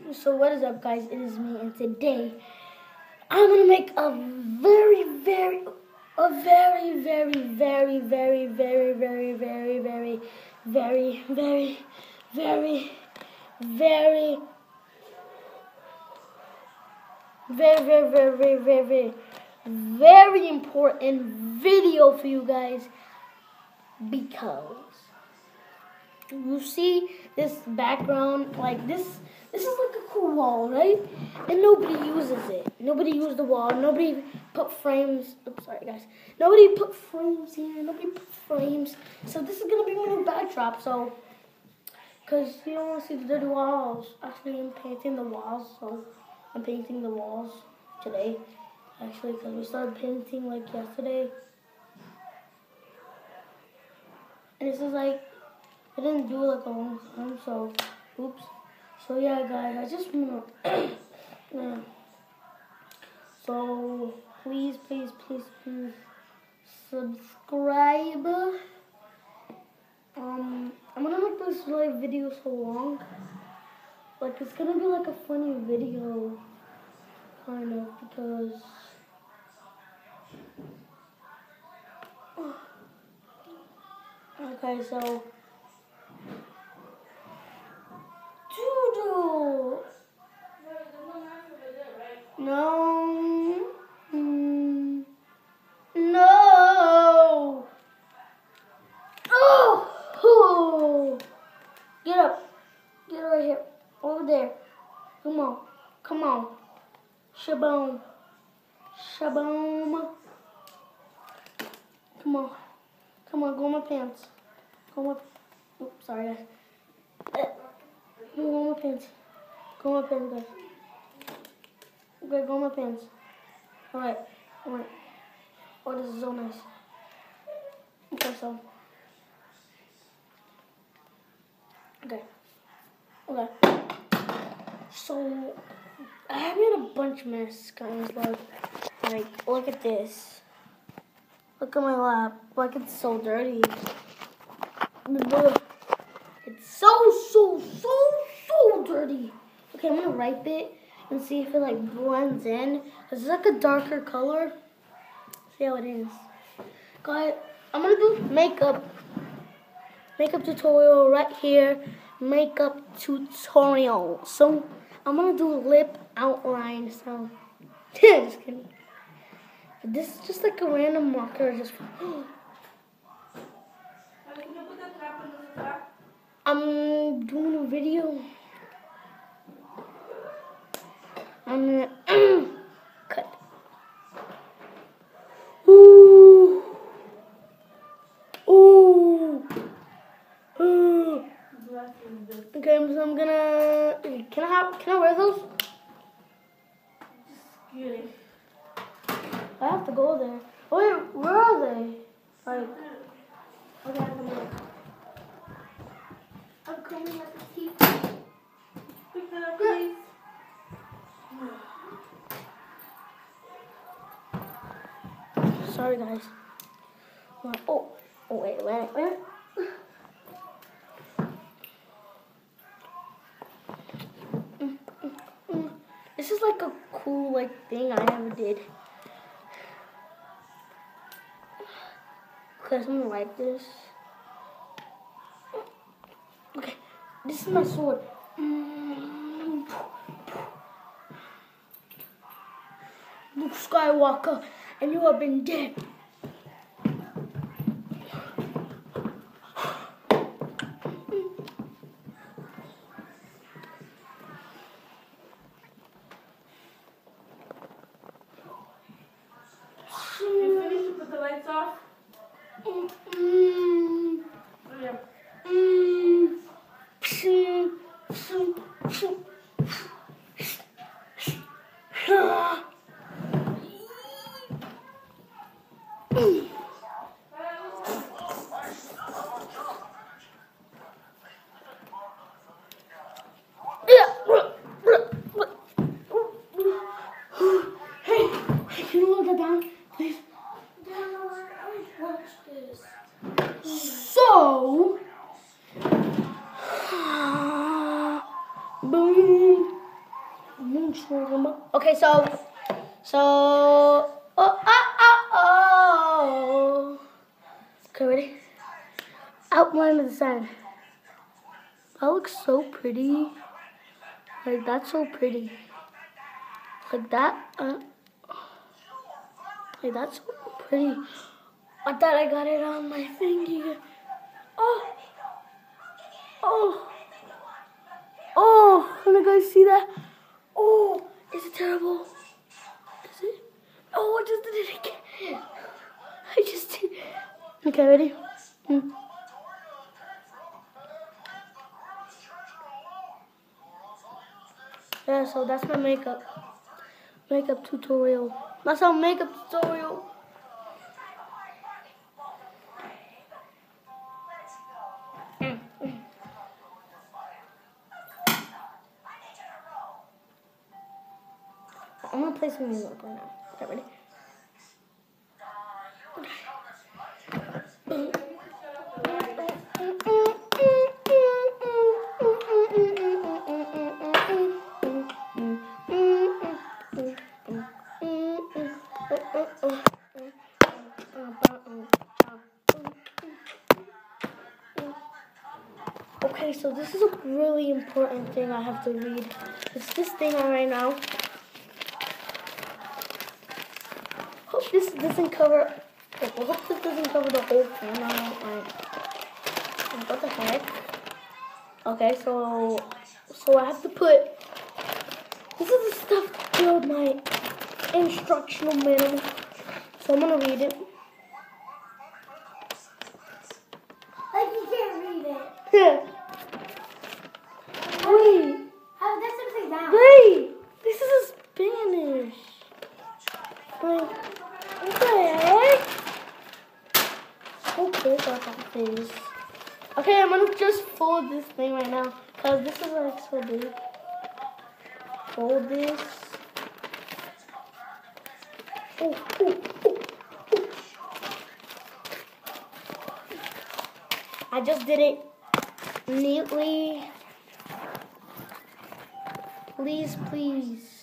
So what is up, guys? It is me, and today I'm gonna make a very, very, very important video for you guys, because you see this background, like this is like a cool wall, right? And nobody uses it. Nobody used the wall. Nobody put frames. Oops, sorry guys. Nobody put frames here. Nobody put frames. So this is gonna be my new backdrop. So, cause you don't want to see the dirty walls. Actually, I'm painting the walls. So I'm painting the walls today. Actually, cause we started painting like yesterday. And this is like, I didn't do it like a long time, so oops. So yeah, guys, I just wanna yeah. So please subscribe. I'm gonna make this like video so long, like it's gonna be like a funny video, kind of, because okay, so Doodle. No. No. Oh. Get up. Get right here. Over there. Come on. Come on. Shaboom. Shaboom. Come on. Come on. Go in my pants. Go in my... Oops, sorry, guys. Go in my pants. Go in my pants, guys. Okay, go in my pants. Alright. Alright. Oh, this is so nice. Okay, so. Okay. Okay. So, I made a bunch of mess, guys. Like, look at this. Look at my lap. Like, it's so dirty. It's so dirty. Okay, I'm gonna wipe it and see if it like blends in. It's like a darker color. See how it is. Guys, I'm gonna do makeup tutorial right here. Makeup tutorial. So I'm gonna do lip outline. So just kidding. But this is just like a random marker. Just I'm doing a video. I'm gonna cut. Ooh. Ooh. Ooh. Okay, so I'm gonna. Can I wear those? Just kidding. I have to go there. Oh wait, where are they? Like, okay, I'm coming at the teeth. Pick that up, please. Sorry, guys. Oh, wait. This is like a cool thing I never did. Cause I'm gonna like this. Okay, this is my sword. Luke Skywalker, and you have been dead. You finished to put the lights off? Hey, can you look that down, please? Watch this. So, boom. Okay, so. Oh. Okay, ready? Outline of the sign. That looks so pretty. Like, that's so pretty. Like that. Like, that's so pretty. I thought I got it on my thingy. Oh. Can you guys see that? Oh, is it terrible? Is it? Oh, I just did it again. I just did. Okay, ready? Yeah, so that's my makeup tutorial. That's our makeup tutorial. I'm gonna play some music right now. Okay, ready? Okay, so this is a really important thing I have to read. It's this thing right now. Hope this doesn't cover. Hope this doesn't cover the whole camera. Like, what the heck? Okay, so I have to put. This is the stuff to build my instructional manual. So I'm gonna read it. Like you can't read it. Yeah. Wait. How that's upside down? Wait. This is a Spanish. Like, what the heck? So big about this. Okay, I'm gonna just fold this thing right now. Cause this is like so big. Fold this. Oh. I just did it neatly. Please.